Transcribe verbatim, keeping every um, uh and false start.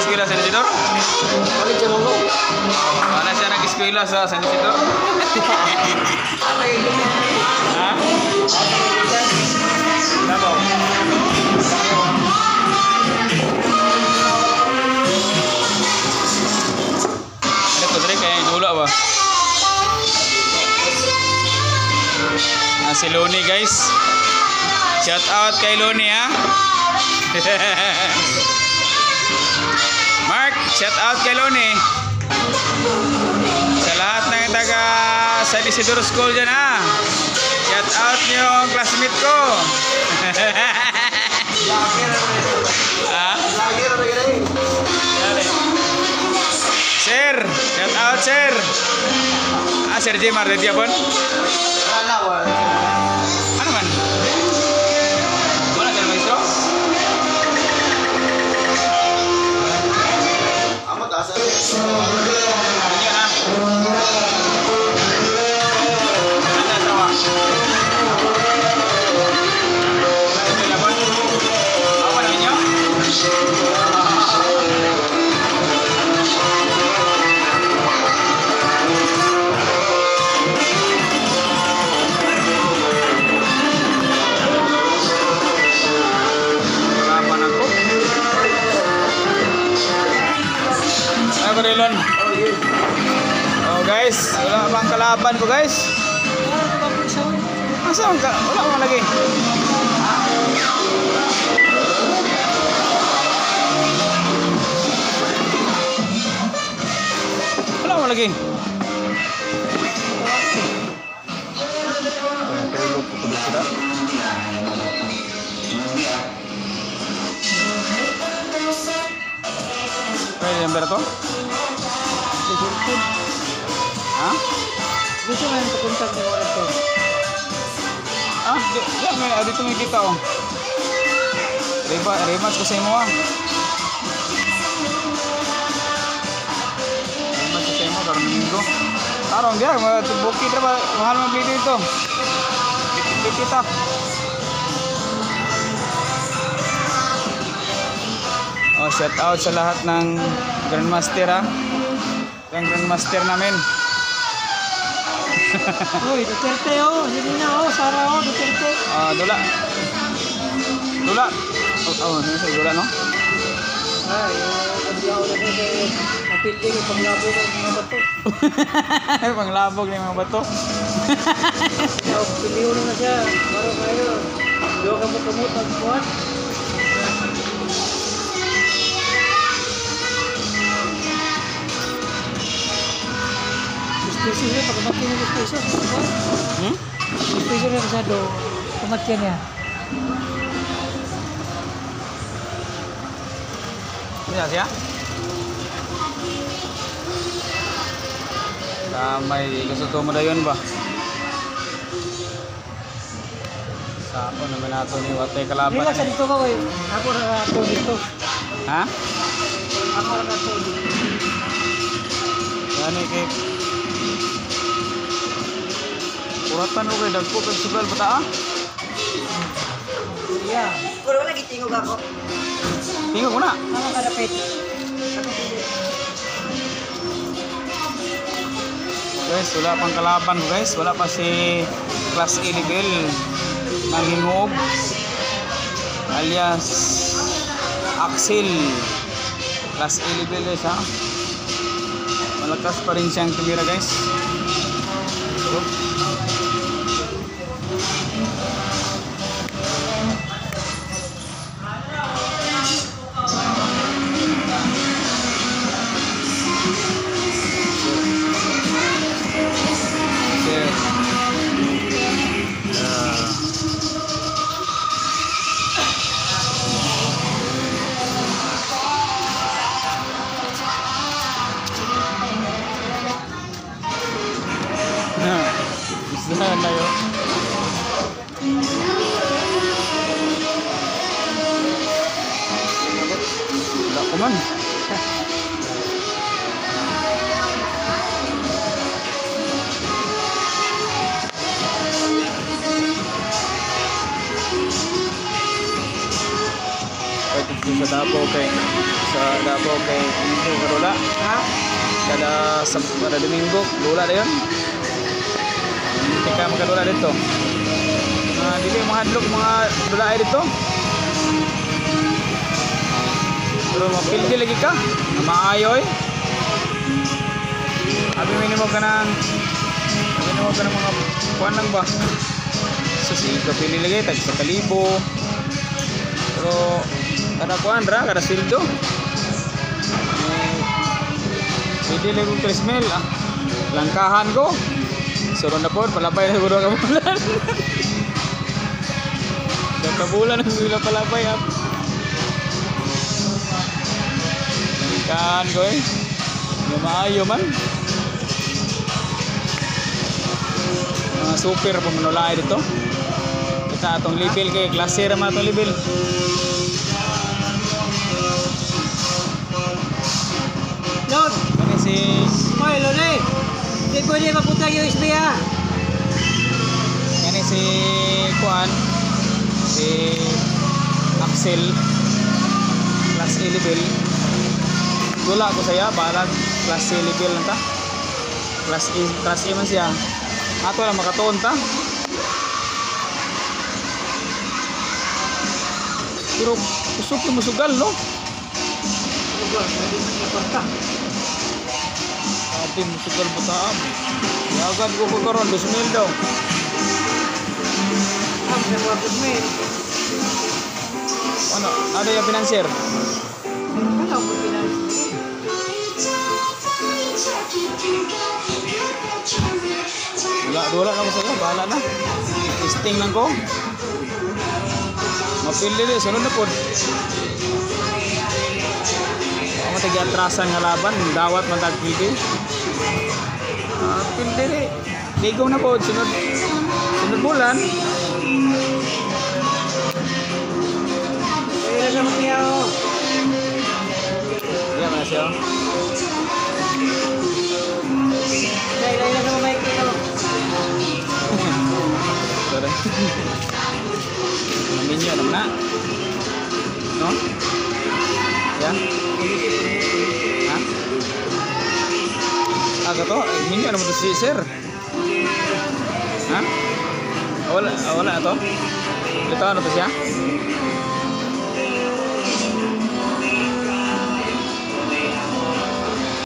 nag-eskwela sa Senador? Balik siya mo. Wala siya nag-eskwela sa Senador? Ha? Davao. Ada ko dre kay dula ba? Ah, si Loni guys. Shout out kay Loni ha. Mark, shout out kay Loni. Sa lahat ng taga San Isidro School dyan ha. Shout out niyo ang classmate ko. Ha? Sir, shout out sir. Ah, Sir J. Mardet ya pun? Ano man? Wala sir maestro? Amat asa. Ini na. Ada tawa. Ito ya pun? Apa namanya? Rilon. Oh guys, wala bang kalaban ko guys? Asa ang ka? Wala mo lagi. Wala mo lagi. Tulog ko dito sila. Pwede yung bera to? Ha? Gusto mo yung pakuntak ni Warren to? Ah, di, di, may, dito may kita oh. Reba, rematch ko sa imo ah. Rematch ko sa imo, karong minggo. Karong dia, bukit na ba? Mahal mo bili dito. Bukit kita. Oh, shout out sa lahat ng Grandmaster ha. Yung Grandmaster namin. Uy, Duterte oh. Hindi na oh. Sara oh, Duterte. Ah, dula. Dula. Oh, oh, ano sa dula no? Ay, ang diyaw na kasi napilding yung panglabog ng mga bato. Panglabog ng mga bato. Kaya piliw na siya. Maro kayo. Diyo kamot-kamot ang buwan. Gusto niya pag umatkin niya gusto iso. Hmm? Gusto niya masyado umatkin niya. Bisa siya? Ramai gusto mo dayon ba? Sapo naman nato ni watay kalaban. Relax sa dito ka koy. Ako ra ato dito. Ha? Ako ra ato dito. Gani kay Kuratan ko kay dagko kay sugal bata ah. Yeah. Pero lagi tingog ako. Tingog mo na. Ano ka dapat? Guys, wala pang kalaban ko guys. Wala pa si Class A level Nangingog alias Axel. Class A level guys ha. Malakas pa rin siyang tumira guys. So, uh, Dito sa Davao kay sa Davao kay Domingo Karola. Ha? Kada sa kada Domingo, lula na yun. Hindi ka magkadula dito. Uh, dili mga hadlok mga dulaay dito. Pero mapildi lagi ka. Na maayoy. Abi minimo ka ng minimo ka ng mga kuan lang ba? So si kapili lagi tag sa kalibo. Pero kada kuan ra kada sildo. Hindi lang kong Krismel ah. Langkahan ko. Suro na po, palabay na siguro ka bulan. Kabulan na siguro palabay ah. Langkahan ko eh. Yung maayo man. Mga super po manulay dito. Kita atong level kay klase ra man atong level. Lord! Kani si Hoy, Lord eh! Hindi pwede mapunta yung U S B ha! kani si Kuan si Axel class A level. Dula ko saya balag class A level lang ta. Class A class A man siya. Ato lang makatuon ta. Pero usok yung musugal no. Ano ba? Pwede magkapunta. Atin musugal bataam. Yagan ko ko karon dos mil daw. Ah, sa mga kusmin. Ano, ada yang financier? Ano po pinansin? Wala, wala na ko sa'yo, bahala na. Testing lang ko. Mapili din, sunod na po. Ako matagi atrasan nga laban, dawat man tagpili. Ah, pildi din. Ligaw na po, sunod. Sunod bulan. Kaya na naman niya ako. Iya mana siya? Kaya na naman may kito. Sorry. Minyo naman na. No? Ya? Ha? Ah, kato? Minyo naman to si sir. Ha? Wala, wala to? Ito ano to siya?